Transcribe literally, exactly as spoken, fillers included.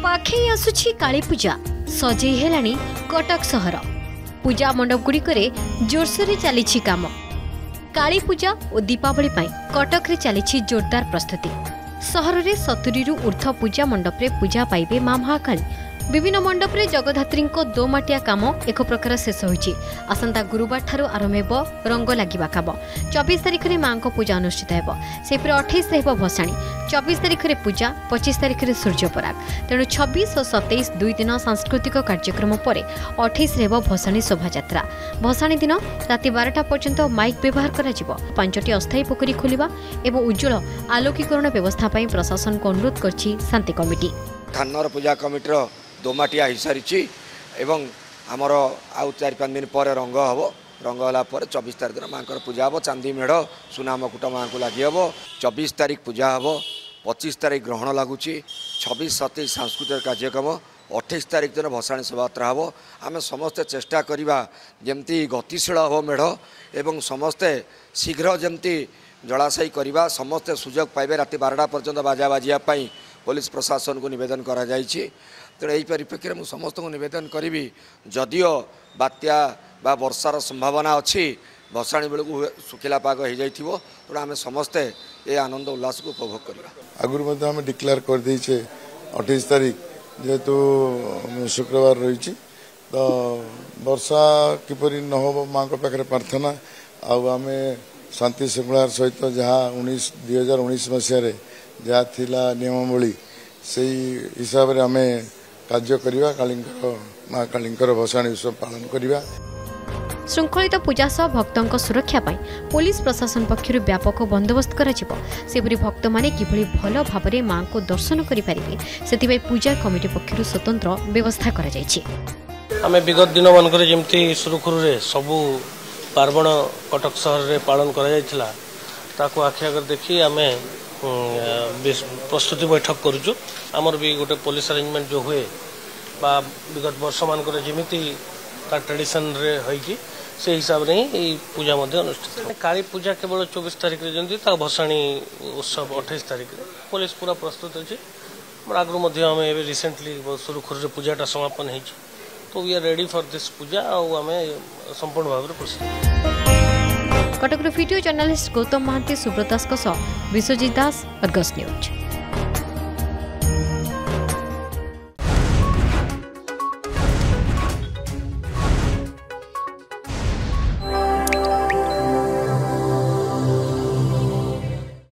पाखे आसुछि काली पूजा सजई हेलानी कटक सहर पूजा मंडप गुड़िकरे जोरसोर चली काम काली पूजा और दीपावली कटक रे चली जोरदार प्रस्तुति सहर में सतुरी ऊर्ध्व पूजा मंडप रे पूजा पाइबे मां महाकाली विभिन्न मंडप रे जगधात्री दोमाटिया काम एक प्रकार शेष होइछि। आसंता गुरुवार ठारू आरंभ रंग लागिबा काम चौबीस तारिख में मां को पूजा अनुष्ठित हेबो सेपरे अट्ठाईस रहबो भसाणी चौबीस तारिख में पूजा पच्चीस तारिख में सूर्यपराग तेणु छब्बीस और सत्ताईस दुई दिन सांस्कृतिक कार्यक्रम पर अट्ठाईस रहबो भसाणी शोभायात्रा भसाणी दिन राति बारटा पर्यंत माइक व्यवहार करा जिवो पांचटी अस्थायी पोखरी खोलिबा एवं उज्जवल आलोकीकरण व्यवस्था पई प्रशासन को अनुरोध करछि शांति कमिटी धानर पूजा कमिटी दोमाटिया हो सारी एवं आमर आउ चार पाँच दिन पर रंग हम रंग है चौबीस तारीख दिन माँ पूजा हम चांदी मेढ़ सुना मुकुट माँ को लगे हम चौबीस तारीख पूजा हम पच्चीस तारीख ग्रहण लगुच छब्बीस सत्ताईस सांस्कृतिक कार्यक्रम अट्ठाईस तारीख दिन भसाणी शोभायात्रा हम आम समस्ते चेष्टा करवा जमती गतिशील हम मेढ़ एवं समस्ते शीघ्र जमती जलाशय करवा समस्ते सुजोग पाइबे राति बारटा पर्यंत बाजा बाजियापाई पुलिस प्रशासन को निवेदन करा जाइछि। तेणु यही परिप्रेक्षी में समस्त को निवेदन करी जदिओ बात्या बा वर्षार संभावना अच्छी भसाणी बेलू सुखिला पाग हो जाइए तेणु आम समस्ते ये आनंद उल्लास को उपभोग करवा आगुरी आम डिक्लेयर कर देचे अट्ठाईस तारीख जेहेतु शुक्रवार रही तो वर्षा किपरि न हो माँ पाखे प्रार्थना आम शांति श्रृंखलार सहित जहाँ उन्नीस दुई हजार उन्नीस मसीह जहाँ थिला नियमावली से हिसाब से आम कार्य करवा कालींकर माँ कालींकर भसाणी उत्सव पालन करवा। श्रृंखलित पूजा सह भक्तों सुरक्षा पाई पुलिस प्रशासन पक्षर व्यापक बंदोबस्त कर भक्त माने किभली भल भाव में मां को दर्शन करें से पूजा कमिटी पक्षर स्वतंत्र व्यवस्था कर आम विगत दिन मानक जमी सुरुखुरु सबू पार्वण कटक सहर में पालन कर आखि आगे देखी आम प्रस्तुति बैठक करुचु आमर भी गोटे पुलिस अरेंजमेंट जो हुए बा विगत वर्ष मानक जमी ट्रेडिशन रे होइकी से हिसाब से ही पूजा अनुष्ठित काली पूजा केवल चौबीस तारीख में जमी भसाणी उत्सव अट्ठाईस तारीख में पुलिस पूरा प्रस्तुत अच्छी आगु आम रिसेंटली सुरुखुरु पूजाटा समापन हो तो we are ready for this puja आम संपूर्ण भाव में प्रस्तुत। Cuttack video journalist Gautam Mahanti Subrata Das Biswajit Das Argus news.